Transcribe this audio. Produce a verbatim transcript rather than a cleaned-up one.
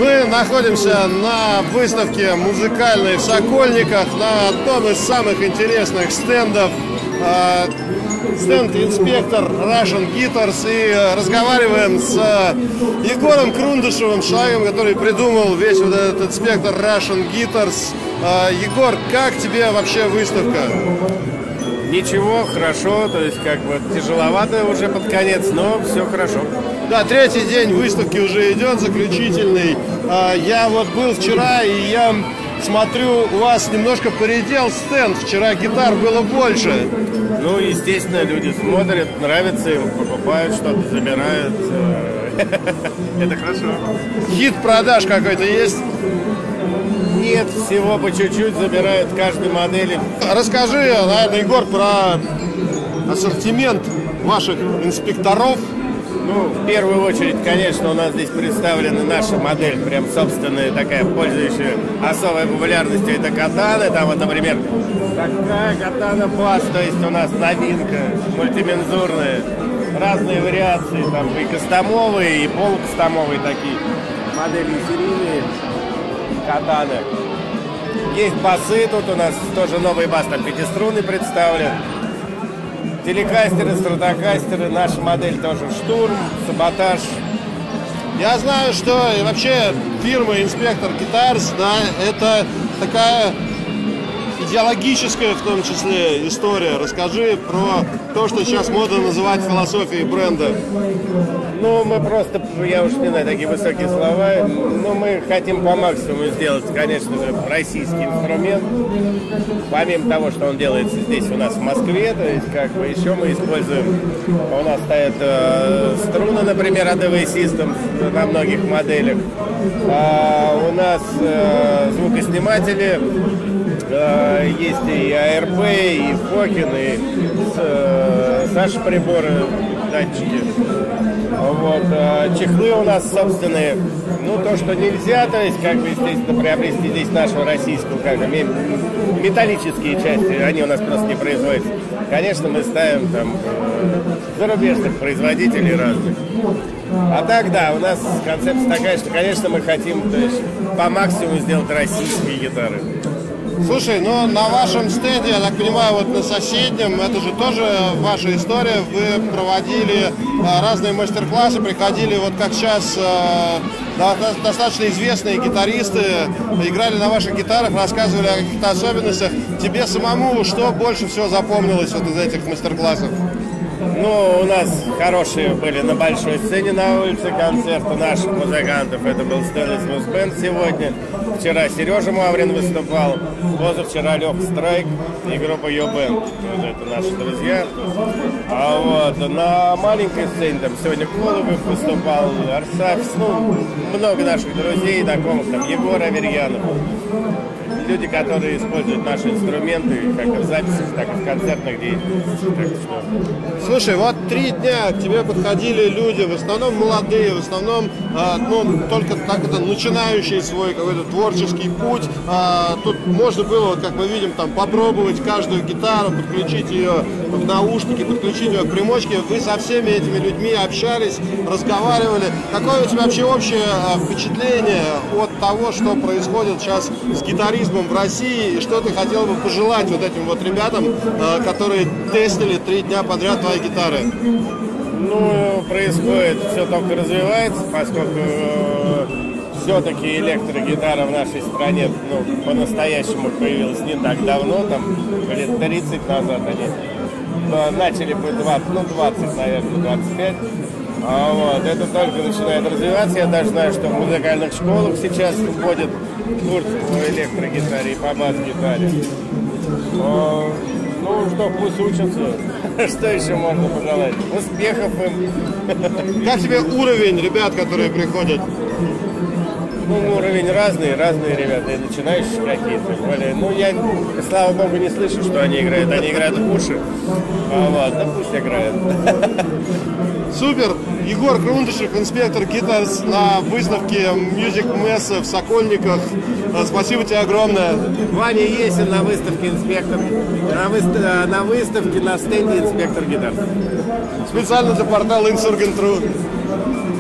Мы находимся на выставке музыкальной в Сокольниках, на одном из самых интересных стендов. Стенд «Инспектор Russian Guitars», и разговариваем с Егором Крундышевым, человеком, который придумал весь вот этот «Инспектор Russian Guitars». Егор, как тебе вообще выставка? Ничего, хорошо, то есть как бы тяжеловато уже под конец, но все хорошо. Да, третий день выставки уже идет, заключительный. Я вот был вчера, и я смотрю, у вас немножко поредел стенд. Вчера гитар было больше. Ну, естественно, люди смотрят, нравится им, покупают что-то, забирают. Это хорошо. Хит продаж какой-то есть? Нет, всего по чуть-чуть забирают каждой модели. Расскажи, наверное, Егор, про ассортимент ваших инспекторов. Ну, в первую очередь, конечно, у нас здесь представлена наша модель, прям собственная, такая, пользующая особой популярностью. Это катаны, там вот, например, такая катана бас, то есть у нас новинка, мультимензурная, разные вариации, там и кастомовые, и полукастомовые такие модели серийные катаны. Есть басы, тут у нас тоже новый бас, там пятиструнный представлен. Телекастеры, стратокастеры, наша модель тоже «Штурм», «Саботаж». Я знаю, что и вообще фирма «Инспектор Guitars», да, это такая идеологическая, в том числе, история. Расскажи про то, что сейчас модно называть философией бренда. Ну, мы просто, я уж не знаю, такие высокие слова, но мы хотим по максимуму сделать, конечно же, российский инструмент. Помимо того, что он делается здесь у нас в Москве, то есть как бы еще мы используем, у нас стоят э, струны, например, эй ди ви Systems на многих моделях. А у нас э, звукосниматели, э, есть и эй эр пи, и Фокин, и э, Саша приборы, датчики. Вот, чехлы у нас собственные. Ну, то, что нельзя, то есть, как бы, естественно, приобрести здесь нашу российскую, как бы, металлические части, они у нас просто не производятся. Конечно, мы ставим там зарубежных производителей разных. А так, да, у нас концепция такая, что, конечно, мы хотим, то есть, по максимуму сделать российские гитары. Слушай, ну на вашем стенде, я так понимаю, вот на соседнем, это же тоже ваша история, вы проводили а, разные мастер-классы, приходили, вот как сейчас а, да, достаточно известные гитаристы, играли на ваших гитарах, рассказывали о каких-то особенностях. Тебе самому что больше всего запомнилось вот из этих мастер-классов? Ну, у нас хорошие были на большой сцене на улице концерты наших музыкантов. Это был Stainless Blues Band сегодня. Вчера Сережа Маврин выступал. Позавчера Леха Страйк и группа Йо-Бенд. Это наши друзья. А вот на маленькой сцене там сегодня Колобов выступал, Арсакс, ну, много наших друзей, знакомых, там Егор Аверьянов. Люди, которые используют наши инструменты как в записях, так и в концертных деятельностях. Слушай, вот три дня к тебе подходили люди, в основном молодые, в основном а, ну, только так это начинающие свой какой-то творческий путь. А, тут можно было, вот, как мы видим, там попробовать каждую гитару, подключить ее в наушники, подключить ее к примочке. Вы со всеми этими людьми общались, разговаривали. Какое у тебя вообще общее впечатление от того, что происходит сейчас с гитаризмом в России, и что ты хотел бы пожелать вот этим вот ребятам, которые тестили три дня подряд твои гитары? Ну, происходит, все только развивается, поскольку э, все-таки электрогитара в нашей стране, ну, по-настоящему появилась не так давно, там, лет тридцать назад они э, начали бы двадцать, ну, двадцать, наверное, двадцать пять. А вот, это только начинает развиваться. Я даже знаю, что в музыкальных школах сейчас вводят курсы по электрогитаре и по бас-гитаре. Но, ну что, пусть учатся. Что еще можно пожелать? Успехов им. Как тебе уровень ребят, которые приходят? Ну, уровень разный, разные ребята, и начинающие какие-то. Более. Ну, я, слава богу, не слышу, что они играют. Они играют в уши. А вот, да пусть играют. Супер! Егор Крундышев, «Инспектор Guitars» на выставке Music Messe в Сокольниках. Спасибо тебе огромное. Ваня Есин на выставке «Инспектор», на, выстав... на выставке на стенде «Инспектор Guitars». Специально для портала Insurgent точка ру.